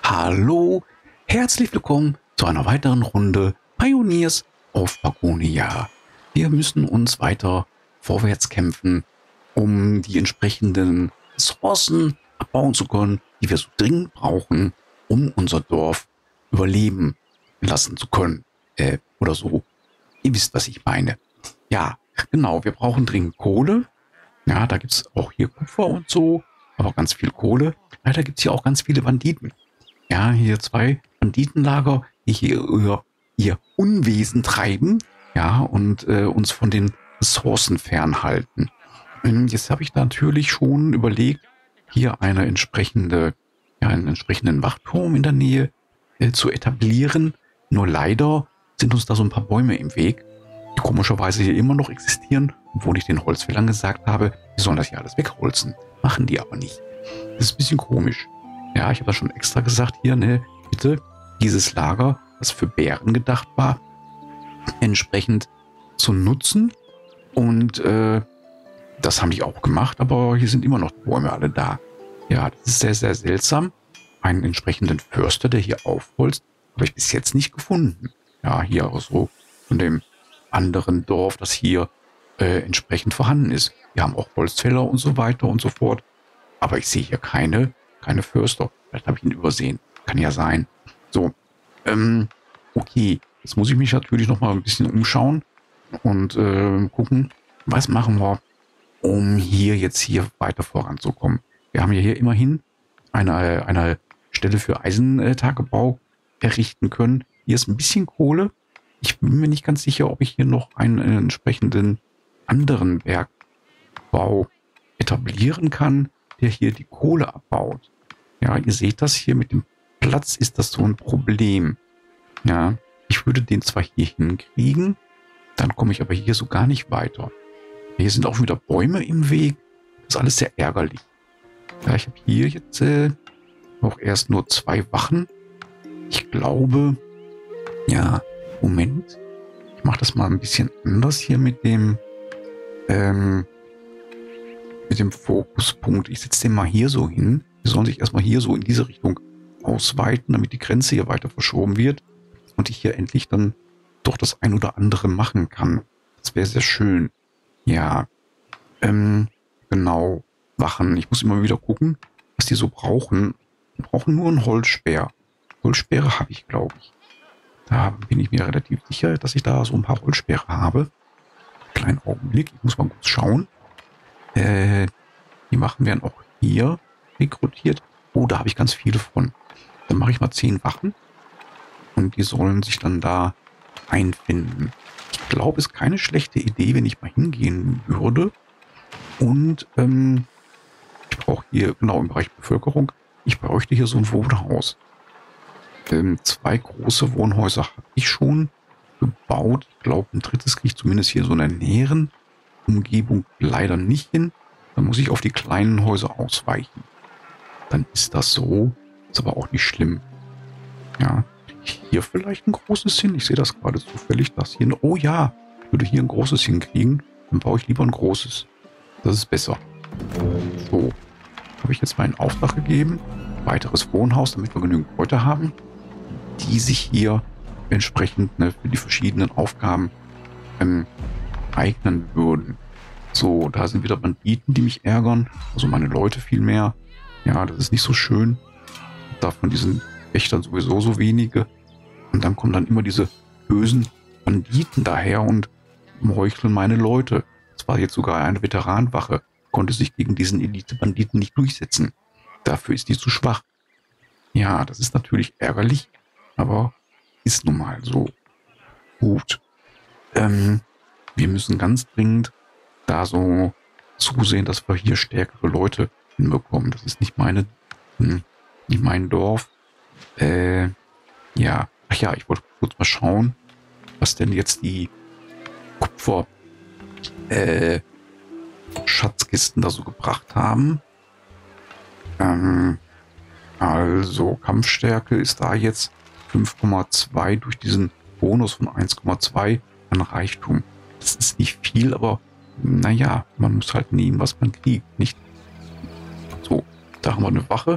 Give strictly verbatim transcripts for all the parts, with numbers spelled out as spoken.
Hallo, herzlich willkommen zu einer weiteren Runde Pioneers of Pagonia. Wir müssen uns weiter vorwärts kämpfen, um die entsprechenden Ressourcen abbauen zu können, die wir so dringend brauchen, um unser Dorf überleben lassen zu können. Äh, oder so. Ihr wisst, was ich meine. Ja, genau, wir brauchen dringend Kohle. Ja, da gibt es auch hier Kupfer und so, aber ganz viel Kohle. Leider gibt es hier auch ganz viele Banditen. Ja, hier zwei Banditenlager, die hier ihr, ihr Unwesen treiben, ja, und äh, uns von den Ressourcen fernhalten. Und jetzt habe ich natürlich schon überlegt, hier eine entsprechende, ja, einen entsprechenden Wachturm in der Nähe äh, zu etablieren. Nur leider sind uns da so ein paar Bäume im Weg, die komischerweise hier immer noch existieren, obwohl ich den Holzfällern gesagt habe, die sollen das hier alles wegholzen. Machen die aber nicht. Das ist ein bisschen komisch. Ja, ich habe das schon extra gesagt hier, ne, bitte dieses Lager, das für Bären gedacht war, entsprechend zu nutzen. Und äh, das haben die auch gemacht, aber hier sind immer noch die Bäume alle da. Ja, das ist sehr, sehr seltsam. Einen entsprechenden Förster, der hier aufholzt, habe ich bis jetzt nicht gefunden. Ja, hier auch so von dem anderen Dorf, das hier äh, entsprechend vorhanden ist. Wir haben auch Holzfäller und so weiter und so fort. Aber ich sehe hier keine, keine Förster. Vielleicht habe ich ihn übersehen. Kann ja sein. So, ähm, okay. Jetzt muss ich mich natürlich noch mal ein bisschen umschauen und äh, gucken, was machen wir, um hier jetzt hier weiter voranzukommen. Wir haben ja hier immerhin eine, eine Stelle für Eisentagebau errichten können. Hier ist ein bisschen Kohle. Ich bin mir nicht ganz sicher, ob ich hier noch einen, einen entsprechenden anderen Bergbau etablieren kann, der hier die Kohle abbaut. Ja, ihr seht das hier mit dem Platz, ist das so ein Problem. Ja, ich würde den zwar hier hinkriegen, dann komme ich aber hier so gar nicht weiter. Hier sind auch wieder Bäume im Weg. Das ist alles sehr ärgerlich. Ja, ich habe hier jetzt äh, auch erst nur zwei Wachen. Ich glaube, ja, Moment. Ich mache das mal ein bisschen anders hier mit dem ähm, mit dem Fokuspunkt. Ich setze den mal hier so hin. Die sollen sich erstmal hier so in diese Richtung ausweiten, damit die Grenze hier weiter verschoben wird und ich hier endlich dann doch das ein oder andere machen kann. Das wäre sehr schön. Ja, ähm, genau, Wachen. Ich muss immer wieder gucken, was die so brauchen. Die brauchen nur einen Holzspeer. Holzspeere habe ich, glaube ich. Da bin ich mir relativ sicher, dass ich da so ein paar Holzspeere habe. Kleinen Augenblick, ich muss mal kurz schauen. Äh, die Wachen werden auch hier rekrutiert. Oh, da habe ich ganz viele von. Dann mache ich mal zehn Wachen. Und die sollen sich dann da einfinden. Ich glaube, es ist keine schlechte Idee, wenn ich mal hingehen würde. Und ähm, ich brauche hier, genau im Bereich Bevölkerung, ich bräuchte hier so ein Wohnhaus. Ähm, zwei große Wohnhäuser habe ich schon gebaut. Ich glaube, ein drittes kriege ich zumindest hier so in der näheren Umgebung leider nicht hin. Dann muss ich auf die kleinen Häuser ausweichen. Dann ist das so. Ist aber auch nicht schlimm. Ja, hier vielleicht ein großes hin. Ich sehe das gerade zufällig, dass hier... Oh ja, ich würde hier ein großes hinkriegen. Dann baue ich lieber ein großes. Das ist besser. So, habe ich jetzt meinen Auftrag gegeben. Weiteres Wohnhaus, damit wir genügend Leute haben, die sich hier entsprechend ne, für die verschiedenen Aufgaben ähm, eignen würden. So, da sind wieder Banditen, die mich ärgern. Also meine Leute viel mehr. Ja, das ist nicht so schön. Davon diesen Wächtern sowieso so wenige. Und dann kommen dann immer diese bösen Banditen daher und meucheln meine Leute. Das war jetzt sogar eine Veteranwache. Konnte sich gegen diesen Elite-Banditen nicht durchsetzen. Dafür ist die zu schwach. Ja, das ist natürlich ärgerlich, aber ist nun mal so. Gut. Ähm, wir müssen ganz dringend da so zusehen, dass wir hier stärkere Leute hinbekommen. Das ist nicht meine, hm, nicht mein Dorf. Äh, ja. Ach ja, ich wollte kurz mal schauen, was denn jetzt die Kupfer, äh, Schatzkisten da so gebracht haben. Ähm, also Kampfstärke ist da jetzt fünf Komma zwei durch diesen Bonus von eins Komma zwei an Reichtum. Das ist nicht viel, aber naja, man muss halt nehmen, was man kriegt, nicht? So, da haben wir eine Wache.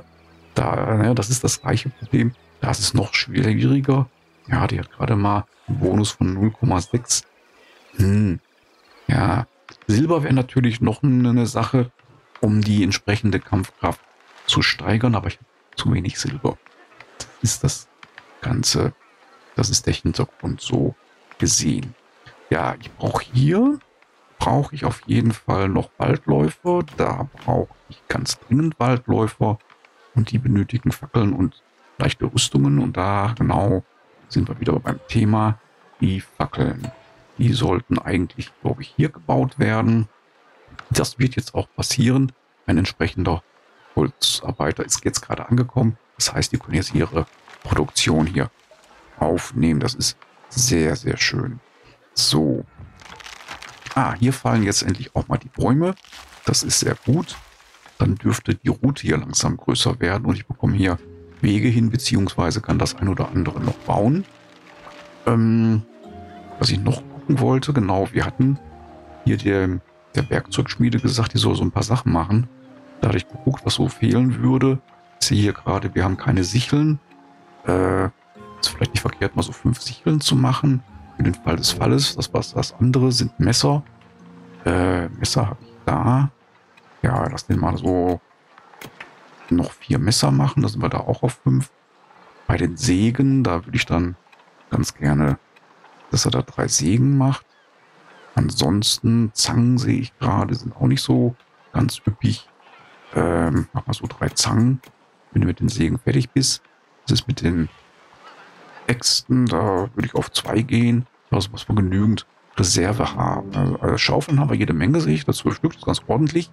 Da, naja, das ist das gleiche Problem. Da ist es noch schwieriger. Ja, die hat gerade mal einen Bonus von null Komma sechs. Hm, ja. Silber wäre natürlich noch eine Sache, um die entsprechende Kampfkraft zu steigern, aber ich habe zu wenig Silber. Das ist das Ganze. Das ist der Hintergrund so gesehen. Ja, ich brauche hier, brauche ich auf jeden Fall noch Waldläufer. Da brauche ich ganz dringend Waldläufer. Und die benötigen Fackeln und leichte Rüstungen. Und da genau sind wir wieder beim Thema. Die Fackeln, die sollten eigentlich, glaube ich, hier gebaut werden. Das wird jetzt auch passieren. Ein entsprechender Holzarbeiter ist jetzt gerade angekommen. Das heißt, die können jetzt ihre Produktion hier aufnehmen. Das ist sehr, sehr schön. So. Ah, hier fallen jetzt endlich auch mal die Bäume. Das ist sehr gut. Dann dürfte die Route hier langsam größer werden und ich bekomme hier Wege hin, beziehungsweise kann das ein oder andere noch bauen. Ähm, was ich noch gucken wollte, genau, wir hatten hier der, der Werkzeugschmiede gesagt, die soll so ein paar Sachen machen. Da hatte ich geguckt, was so fehlen würde. Ich sehe hier gerade, wir haben keine Sicheln. Äh, ist vielleicht nicht verkehrt, mal so fünf Sicheln zu machen. Für den Fall des Falles. Das was das andere sind Messer. Äh, Messer habe ich da. Ja, lass den mal so noch vier Messer machen. Da sind wir da auch auf fünf. Bei den Sägen, da würde ich dann ganz gerne, dass er da drei Sägen macht. Ansonsten Zangen sehe ich gerade, sind auch nicht so ganz üppig. Ähm, mach mal so drei Zangen, wenn du mit den Sägen fertig bist. Das ist mit den Äxten, da würde ich auf zwei gehen. Das muss man genügend Reserve haben. Also, also Schaufeln haben wir jede Menge, sehe ich. Das zwölf Stück, das ist ganz ordentlich.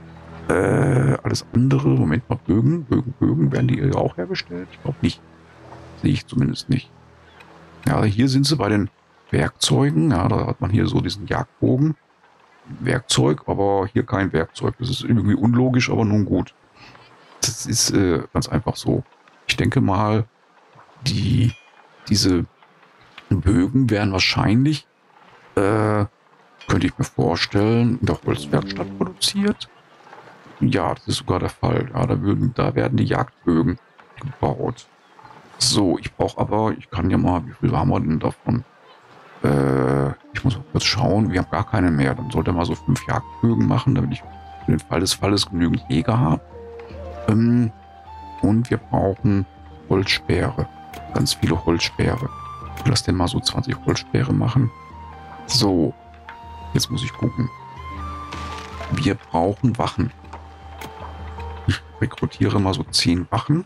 Äh, alles andere, Moment mal, Bögen, Bögen, Bögen, werden die auch hergestellt? Ich glaube nicht. Sehe ich zumindest nicht. Ja, hier sind sie bei den Werkzeugen. Ja, da hat man hier so diesen Jagdbogen. Werkzeug, aber hier kein Werkzeug. Das ist irgendwie unlogisch, aber nun gut. Das ist äh, ganz einfach so. Ich denke mal, die, diese Bögen werden wahrscheinlich, äh, könnte ich mir vorstellen, in der Holzwerkstatt produziert. Ja, das ist sogar der Fall. Ja, da, würden, da werden die Jagdbögen gebaut. So, ich brauche aber, ich kann ja mal, wie viel haben wir denn davon? Äh, ich muss mal kurz schauen, wir haben gar keine mehr. Dann sollte er mal so fünf Jagdbögen machen, damit ich für den Fall des Falles genügend Jäger habe. Ähm, und wir brauchen Holzsperre. Ganz viele Holzsperre. Ich lasse den mal so zwanzig Holzsperre machen. So, jetzt muss ich gucken. Wir brauchen Wachen. Ich rekrutiere mal so zehn Wachen.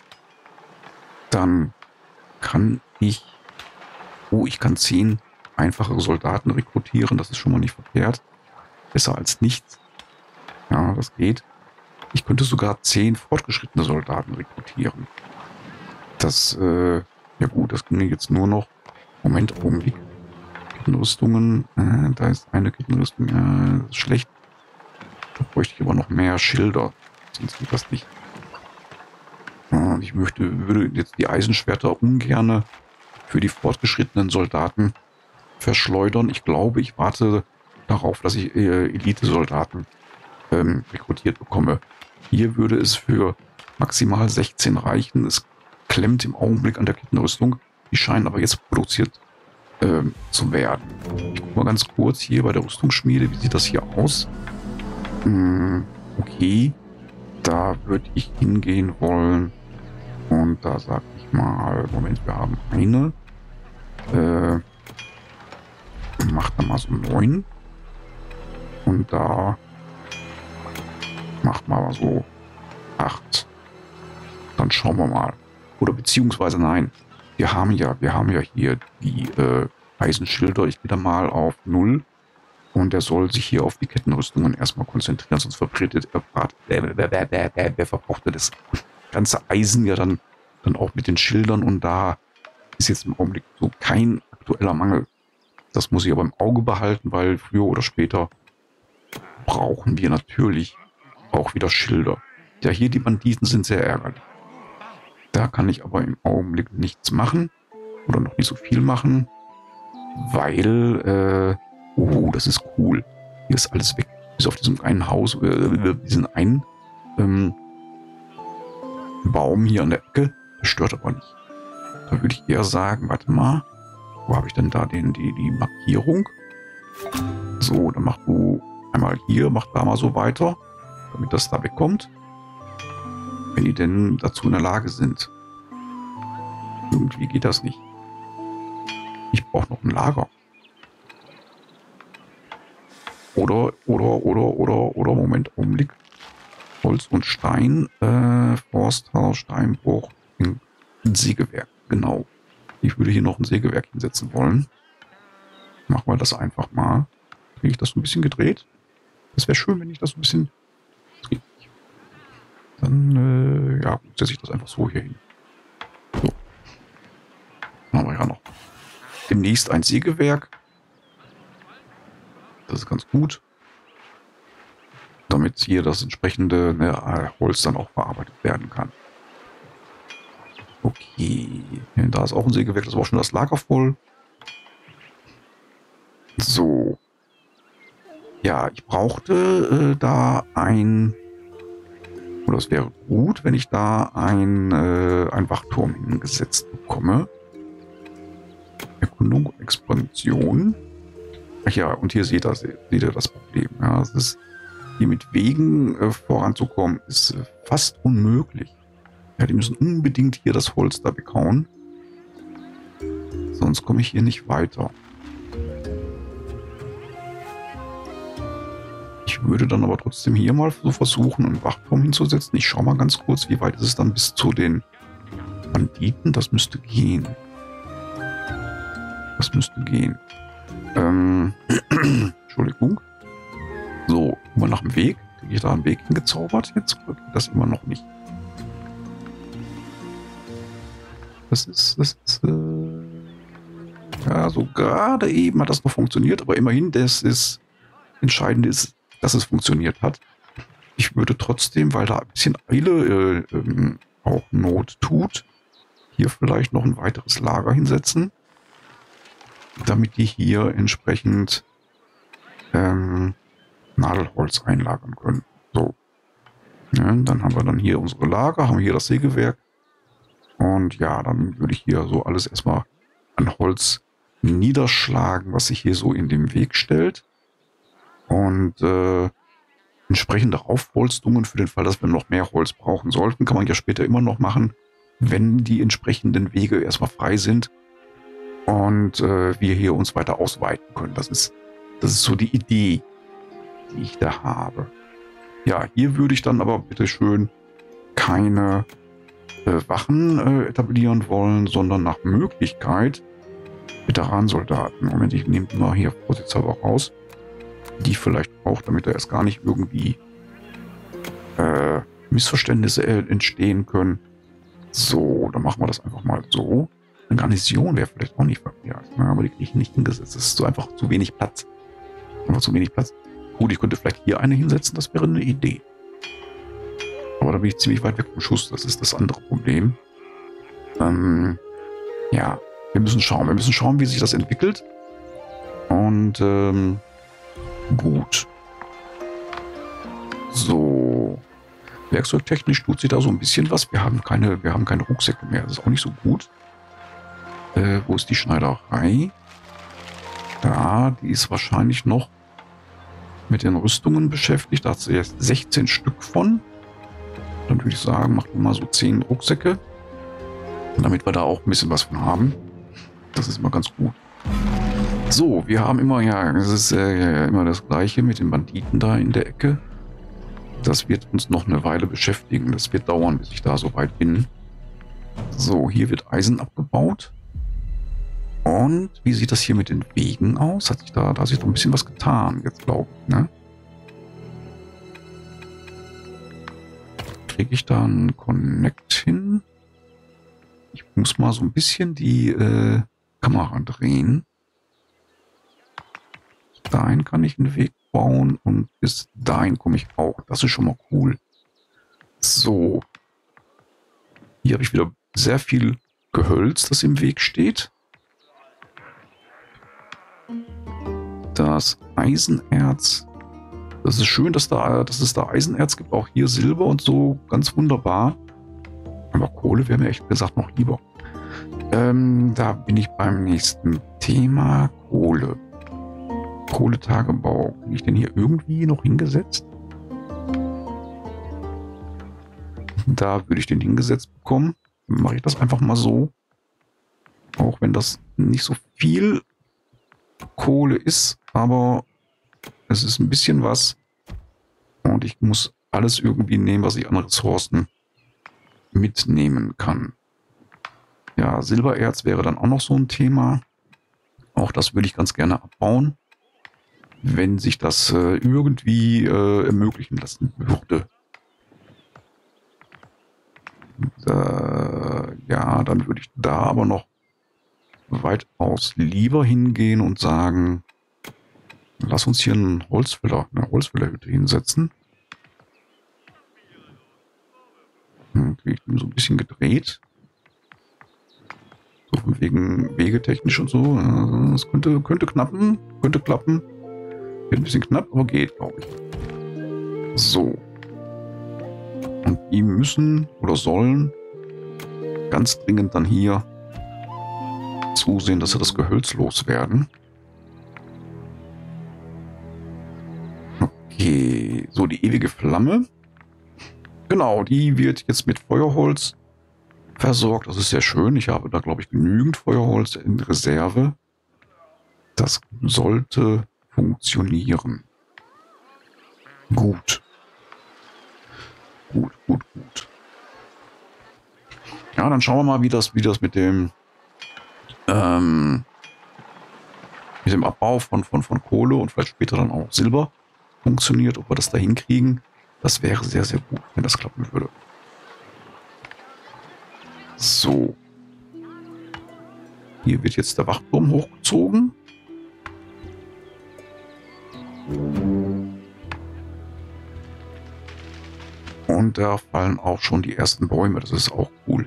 Dann kann ich... Oh, ich kann zehn einfache Soldaten rekrutieren. Das ist schon mal nicht verkehrt. Besser als nichts. Ja, das geht. Ich könnte sogar zehn fortgeschrittene Soldaten rekrutieren. Das, äh, ja gut, das ginge jetzt nur noch. Moment, Augenblick. Kettenrüstungen. Äh, da ist eine Kettenrüstung. Äh, das ist schlecht. Da bräuchte ich aber noch mehr Schilder. Sonst geht das nicht. Äh, ich möchte, würde jetzt die Eisenschwerter ungerne für die fortgeschrittenen Soldaten verschleudern. Ich glaube, ich warte darauf, dass ich äh, Elite-Soldaten ähm, rekrutiert bekomme. Hier würde es für maximal sechzehn reichen. Es klemmt im Augenblick an der Kettenrüstung. Die scheinen aber jetzt produziert ähm, zu werden. Ich gucke mal ganz kurz hier bei der Rüstungsschmiede. Wie sieht das hier aus? Hm, okay. Da würde ich hingehen wollen. Und da sage ich mal, Moment, wir haben eine. Äh, macht da mal so neun. Und da macht mal so acht. Dann schauen wir mal. Oder beziehungsweise nein. Wir haben ja, wir haben ja hier die äh, Eisenschilder. Ich gehe da mal auf null. Und er soll sich hier auf die Kettenrüstungen erstmal konzentrieren, sonst verbreitet er, wer verbraucht er das ganze Eisen ja dann, dann auch mit den Schildern. Und da ist jetzt im Augenblick so kein aktueller Mangel. Das muss ich aber im Auge behalten, weil früher oder später brauchen wir natürlich auch wieder Schilder. Ja, hier die Banditen sind sehr ärgerlich. Da kann ich aber im Augenblick nichts machen. Oder noch nicht so viel machen. Weil, äh, oh, das ist cool. Hier ist alles weg. Bis auf diesem einen Haus, äh, diesen einen, ähm, Baum hier an der Ecke. Das stört aber nicht. Da würde ich eher sagen, warte mal, wo habe ich denn da den, die, die Markierung? So, dann mach du einmal hier, mach da mal so weiter, damit das da wegkommt. Wenn die denn dazu in der Lage sind. Irgendwie geht das nicht. Ich brauche noch ein Lager. Oder, oder, oder, oder, oder, Moment, Augenblick. Holz und Stein, äh, Forsthaus, Steinbruch, ein Sägewerk, genau. Ich würde hier noch ein Sägewerk hinsetzen wollen. Machen wir das einfach mal. Kriege ich das ein bisschen gedreht? Das wäre schön, wenn ich das ein bisschen... Dann, äh, ja, setze ich das einfach so hier hin. So. Dann haben wir ja noch demnächst ein Sägewerk. Das ist ganz gut. Damit hier das entsprechende ne, Holz dann auch verarbeitet werden kann. Okay. Da ist auch ein Sägewerk, das war auch schon das Lager voll. So. Ja, ich brauchte äh, da ein... Oder es wäre gut, wenn ich da ein, äh, ein Wachturm hingesetzt bekomme. Erkundung und Expansion. Ach ja, und hier seht ihr, seht ihr das Problem. Ja, es ist, hier mit Wegen äh, voranzukommen, ist äh, fast unmöglich. Ja, die müssen unbedingt hier das Holz da weghauen. Sonst komme ich hier nicht weiter. Ich würde dann aber trotzdem hier mal so versuchen, einen Wachturm hinzusetzen. Ich schaue mal ganz kurz, wie weit ist es dann bis zu den Banditen. Das müsste gehen. Das müsste gehen. Ähm, Entschuldigung. So, mal nach dem Weg. Kriege ich da einen Weg hingezaubert? Jetzt geht das immer noch nicht. Das ist, das ist, äh, ja, so gerade eben hat das noch funktioniert, aber immerhin, das ist, entscheidend ist, dass es funktioniert hat. Ich würde trotzdem, weil da ein bisschen Eile äh, ähm, auch Not tut, hier vielleicht noch ein weiteres Lager hinsetzen, damit die hier entsprechend ähm, Nadelholz einlagern können. So. Ja, dann haben wir dann hier unsere Lager, haben hier das Sägewerk. Und ja, dann würde ich hier so alles erstmal an Holz niederschlagen, was sich hier so in den Weg stellt. Und äh, entsprechende Aufholstungen für den Fall, dass wir noch mehr Holz brauchen sollten, kann man ja später immer noch machen, wenn die entsprechenden Wege erstmal frei sind und äh, wir hier uns weiter ausweiten können. Das ist, das ist so die Idee, die ich da habe. Ja, hier würde ich dann aber bitte schön keine äh, Wachen äh, etablieren wollen, sondern nach Möglichkeit Veteransoldaten. Moment, ich nehme die mal hier vorsichtshalber raus. Die vielleicht auch, damit da erst gar nicht irgendwie äh, Missverständnisse entstehen können. So, dann machen wir das einfach mal so. Eine Garnison wäre vielleicht auch nicht verkehrt, ne? Aber die kriege ich nicht hingesetzt. Das ist so einfach zu wenig Platz. Einfach zu wenig Platz. Gut, ich könnte vielleicht hier eine hinsetzen, das wäre eine Idee. Aber da bin ich ziemlich weit weg vom Schuss, das ist das andere Problem. Ähm, ja, wir müssen schauen. Wir müssen schauen, wie sich das entwickelt. Und, ähm, gut. So. Werkzeugtechnisch tut sich da so ein bisschen was. Wir haben keine, wir haben keine Rucksäcke mehr. Das ist auch nicht so gut. Äh, wo ist die Schneiderei? Ja, die ist wahrscheinlich noch mit den Rüstungen beschäftigt. Da hat sie jetzt sechzehn Stück von. Dann würde ich sagen, machen wir mal so zehn Rucksäcke. Damit wir da auch ein bisschen was von haben. Das ist immer ganz gut. So, wir haben immer, ja, es ist äh, immer das Gleiche mit den Banditen da in der Ecke. Das wird uns noch eine Weile beschäftigen. Das wird dauern, bis ich da so weit bin. So, hier wird Eisen abgebaut. Und wie sieht das hier mit den Wegen aus? Hat sich da, da hat sich doch ein bisschen was getan, jetzt glaube ich, ne? Kriege ich da einen Connect hin? Ich muss mal so ein bisschen die äh, Kamera drehen. Dahin kann ich einen Weg bauen und bis dahin komme ich auch. Das ist schon mal cool. So. Hier habe ich wieder sehr viel Gehölz, das im Weg steht. Das Eisenerz. Das ist schön, dass, da, dass es da Eisenerz gibt. Auch hier Silber und so. Ganz wunderbar. Aber Kohle wäre mir echt gesagt noch lieber. Ähm, da bin ich beim nächsten Thema. Kohle. Kohletagebau. Bin ich denn hier irgendwie noch hingesetzt? Da würde ich den hingesetzt bekommen. Dann mache ich das einfach mal so. Auch wenn das nicht so viel Kohle ist, aber es ist ein bisschen was. Und ich muss alles irgendwie nehmen, was ich an Ressourcen mitnehmen kann. Ja, Silbererz wäre dann auch noch so ein Thema. Auch das würde ich ganz gerne abbauen, wenn sich das äh, irgendwie äh, ermöglichen lassen würde. Und, äh, ja, dann würde ich da aber noch weitaus lieber hingehen und sagen, lass uns hier einen Holzfäller, eine Holzfällerhütte hinsetzen. Und ich bin so ein bisschen gedreht. So von wegen wegetechnisch und so. Das könnte, könnte knappen, könnte klappen. Wird ein bisschen knapp, aber geht, glaube ich. So. Und die müssen oder sollen ganz dringend dann hier zusehen, dass sie das Gehölz loswerden. Okay, so die ewige Flamme. Genau, die wird jetzt mit Feuerholz versorgt. Das ist sehr schön. Ich habe da, glaube ich, genügend Feuerholz in Reserve. Das sollte funktionieren. Gut. Gut, gut, gut. Ja, dann schauen wir mal, wie das, wie das mit dem ähm, mit dem Abbau von, von, von Kohle und vielleicht später dann auch Silber funktioniert, ob wir das da hinkriegen. Das wäre sehr, sehr gut, wenn das klappen würde. So. Hier wird jetzt der Wachturm hochgezogen. Und da fallen auch schon die ersten Bäume. Das ist auch cool.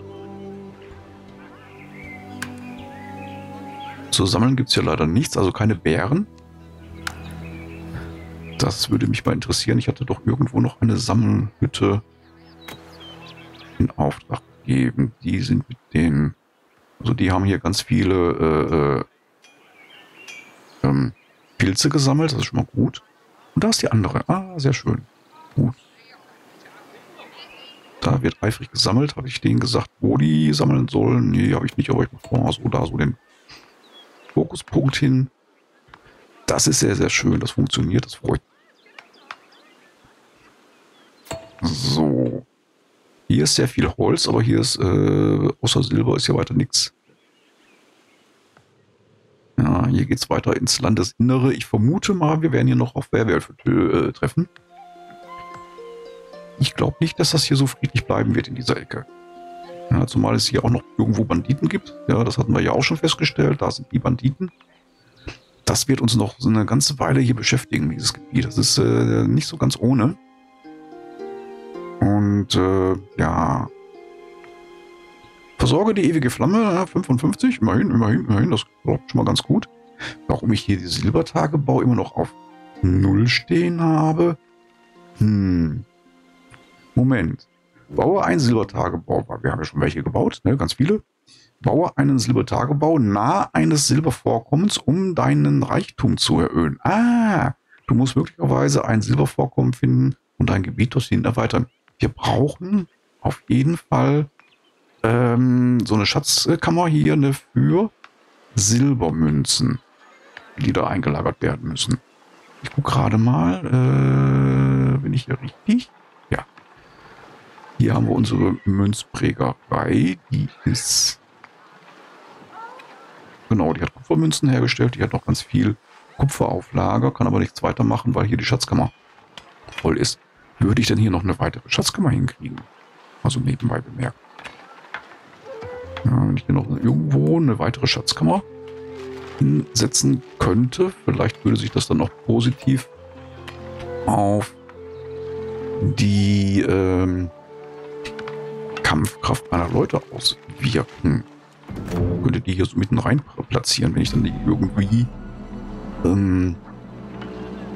Zu sammeln gibt es hier leider nichts, also keine Beeren. Das würde mich mal interessieren. Ich hatte doch irgendwo noch eine Sammelhütte in Auftrag gegeben. Die sind mit den... Also die haben hier ganz viele äh, ähm, Pilze gesammelt. Das ist schon mal gut. Und da ist die andere. Ah, sehr schön. Gut. Da wird eifrig gesammelt. Habe ich denen gesagt, wo die sammeln sollen? Nee, habe ich nicht. Aber ich mache mal so da so den Fokuspunkt hin. Das ist sehr, sehr schön. Das funktioniert. Das freut mich. So. Hier ist sehr viel Holz, aber hier ist, äh, außer Silber ist hier weiter nichts. Ja, hier geht es weiter ins Landesinnere. Ich vermute mal, wir werden hier noch auf Werwölfe äh, treffen. Ich glaube nicht, dass das hier so friedlich bleiben wird in dieser Ecke. Ja, zumal es hier auch noch irgendwo Banditen gibt. Ja, das hatten wir ja auch schon festgestellt. Da sind die Banditen. Das wird uns noch so eine ganze Weile hier beschäftigen, dieses Gebiet. Das ist äh, nicht so ganz ohne. Und äh, ja. Versorge die ewige Flamme, ja, fünfundfünfzig, immerhin, immerhin, immerhin, das klappt schon mal ganz gut. Warum ich hier die Silbertagebau immer noch auf null stehen habe? Hm. Moment. Baue einen Silbertagebau. Wir haben ja schon welche gebaut, ne? Ganz viele. Baue einen Silbertagebau nahe eines Silbervorkommens, um deinen Reichtum zu erhöhen. Ah, du musst möglicherweise ein Silbervorkommen finden und dein Gebiet dorthin erweitern. Wir brauchen auf jeden Fall ähm, so eine Schatzkammer hier ne, für Silbermünzen, die da eingelagert werden müssen. Ich gucke gerade mal, äh, bin ich hier richtig? Ja. Hier haben wir unsere Münzprägerei, die ist... Genau, die hat Kupfermünzen hergestellt, die hat noch ganz viel Kupfer auf Lager, kann aber nichts weitermachen, weil hier die Schatzkammer voll ist. Würde ich denn hier noch eine weitere Schatzkammer hinkriegen? Also nebenbei bemerkt. Ja, wenn ich hier noch irgendwo eine weitere Schatzkammer hinsetzen könnte, vielleicht würde sich das dann noch positiv auf die ähm, Kampfkraft meiner Leute auswirken. Könnte die hier so mitten rein platzieren, wenn ich dann die irgendwie ähm,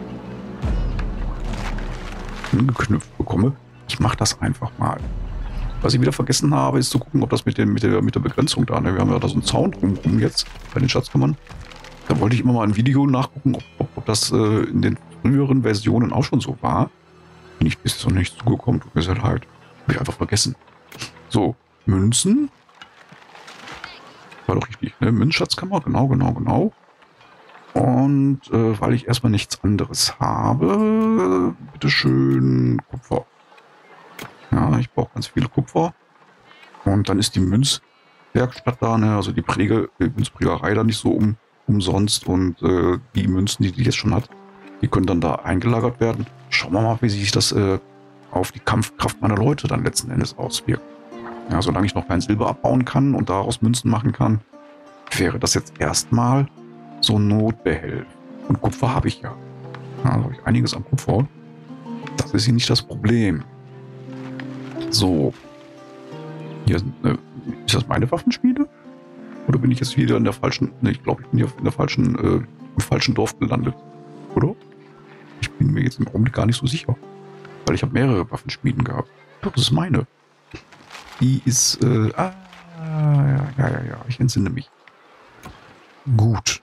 angeknüpft bekomme. Ich mache das einfach mal. Was ich wieder vergessen habe, ist zu gucken, ob das mit, den, mit, der, mit der Begrenzung da, ne? Wir haben ja da so einen Zaun drumherum jetzt bei den Schatzkammern. Da wollte ich immer mal ein Video nachgucken, ob, ob, ob das äh, in den früheren Versionen auch schon so war. Nicht, ist noch nicht zugekommen, tut mir sehr leid. Habe ich einfach vergessen. So, Münzen. War doch richtig, ne? Münzschatzkammer, genau, genau, genau. Und äh, weil ich erstmal nichts anderes habe, bitteschön Kupfer. Ja, ich brauche ganz viel Kupfer. Und dann ist die Münzwerkstatt da, ne? Also die Präge, die Münzprägerei da nicht so um, umsonst. Und äh, die Münzen, die die jetzt schon hat, die können dann da eingelagert werden. Schauen wir mal, wie sich das äh, auf die Kampfkraft meiner Leute dann letzten Endes auswirkt. Ja, solange ich noch kein Silber abbauen kann und daraus Münzen machen kann, wäre das jetzt erstmal so ein Notbehelf. Und Kupfer habe ich ja. Ja, da habe ich einiges an Kupfer. Das ist hier nicht das Problem. So. Hier sind, äh, ist das meine Waffenschmiede? Oder bin ich jetzt wieder in der falschen... Ne, ich glaube, ich bin hier in der falschen, äh, im falschen Dorf gelandet. Oder? Ich bin mir jetzt im Augenblick gar nicht so sicher. Weil ich habe mehrere Waffenschmieden gehabt. Ich glaube, das ist meine. Die ist... Äh, ah, ja, ja, ja, ja. Ich entsinne mich. Gut.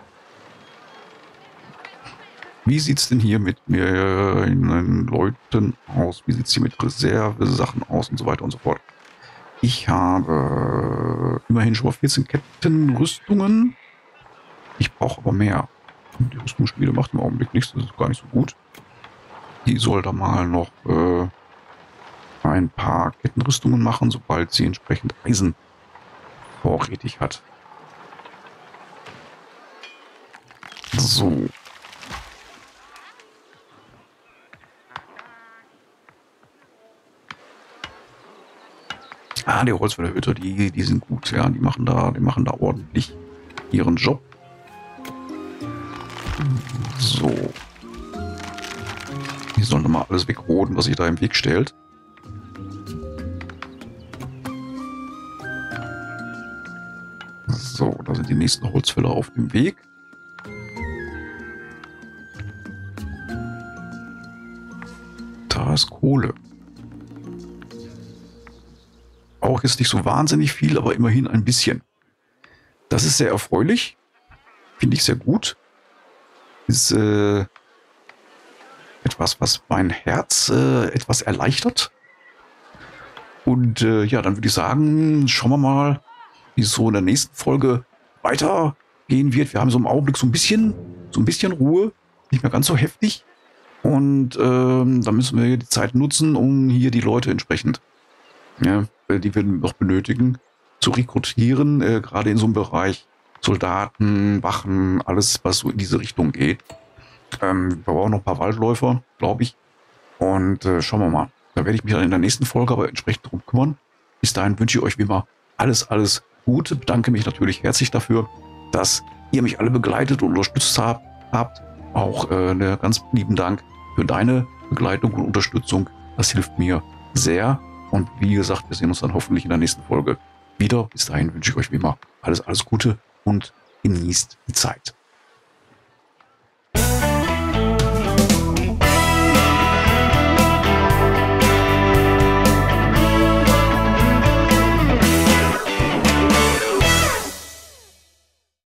Wie sieht es denn hier mit meinen Leuten aus? Wie sieht es hier mit Reserve-Sachen aus und so weiter und so fort? Ich habe immerhin schon mal vierzehn Kettenrüstungen. Ich brauche aber mehr. Die Rüstungsschmiede macht im Augenblick nichts, das ist gar nicht so gut. Die soll da mal noch äh, ein paar Kettenrüstungen machen, sobald sie entsprechend Eisen vorrätig hat. So. Ah, die Holzfällerhüter, die, die sind gut, ja, die machen da, die machen da ordentlich ihren Job. So. Die sollen mal alles wegroden, was sich da im Weg stellt. So, da sind die nächsten Holzfäller auf dem Weg. Da ist Kohle. Auch jetzt nicht so wahnsinnig viel, aber immerhin ein bisschen. Das ist sehr erfreulich. Finde ich sehr gut. Ist äh, etwas, was mein Herz äh, etwas erleichtert. Und äh, ja, dann würde ich sagen, schauen wir mal, wie es so in der nächsten Folge weitergehen wird. Wir haben so im Augenblick so ein bisschen, so ein bisschen Ruhe. Nicht mehr ganz so heftig. Und ähm, da müssen wir die Zeit nutzen, um hier die Leute entsprechend, ja, die wir noch benötigen, zu rekrutieren, äh, gerade in so einem Bereich Soldaten, Wachen, alles, was so in diese Richtung geht. Ähm, wir brauchen noch ein paar Waldläufer, glaube ich. Und äh, schauen wir mal. Da werde ich mich dann in der nächsten Folge aber entsprechend darum kümmern. Bis dahin wünsche ich euch wie immer alles, alles Gute. Bedanke mich natürlich herzlich dafür, dass ihr mich alle begleitet und unterstützt habt. habt. Auch äh, einen ganz lieben Dank für deine Begleitung und Unterstützung. Das hilft mir sehr. Und wie gesagt, wir sehen uns dann hoffentlich in der nächsten Folge wieder. Bis dahin wünsche ich euch wie immer alles, alles Gute und genießt die Zeit.